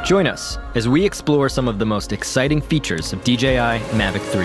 Join us as we explore some of the most exciting features of DJI Mavic 3.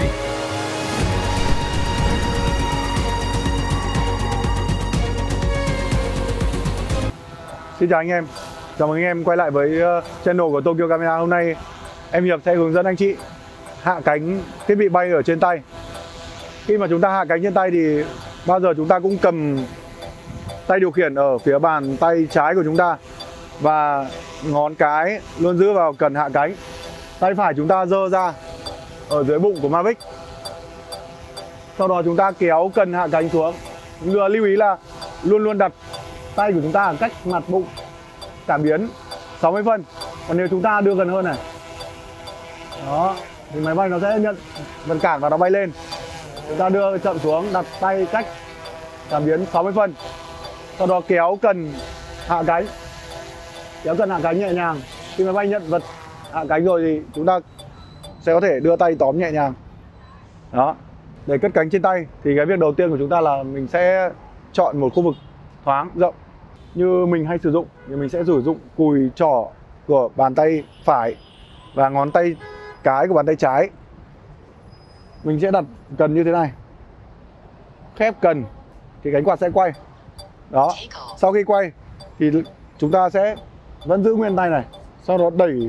Xin chào anh em, chào mừng anh em quay lại với channel của Tokyo Camera. Hôm nay em Hiệp sẽ hướng dẫn anh chị hạ cánh thiết bị bay ở trên tay. Khi mà chúng ta hạ cánh trên tay thì bao giờ chúng ta cũng cầm tay điều khiển ở phía bàn tay trái của chúng ta và ngón cái luôn giữ vào cần hạ cánh. Tay phải chúng ta giơ ra ở dưới bụng của Mavic. Sau đó chúng ta kéo cần hạ cánh xuống. Lưu ý là luôn luôn đặt tay của chúng ta ở cách mặt bụng cảm biến 60 phân. Còn nếu chúng ta đưa gần hơn này, đó, thì máy bay nó sẽ nhận vật cản và nó bay lên. Chúng ta đưa chậm xuống, đặt tay cách cảm biến 60 phân. Sau đó kéo cần hạ cánh. Kéo cần hạ cánh nhẹ nhàng. Khi máy bay nhận vật hạ cánh rồi thì chúng ta sẽ có thể đưa tay tóm nhẹ nhàng. Đó. Để cất cánh trên tay thì cái việc đầu tiên của chúng ta là mình sẽ chọn một khu vực thoáng, rộng. Như mình hay sử dụng thì mình sẽ sử dụng cùi trỏ của bàn tay phải và ngón tay cái của bàn tay trái. Mình sẽ đặt cần như thế này. Khép cần thì cánh quạt sẽ quay. Đó. Sau khi quay thì chúng ta sẽ vẫn giữ nguyên tay này. Sau đó đẩy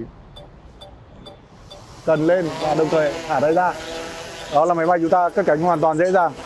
cần lên và đồng thời thả tay ra. Đó là máy bay chúng ta cất cánh hoàn toàn dễ dàng.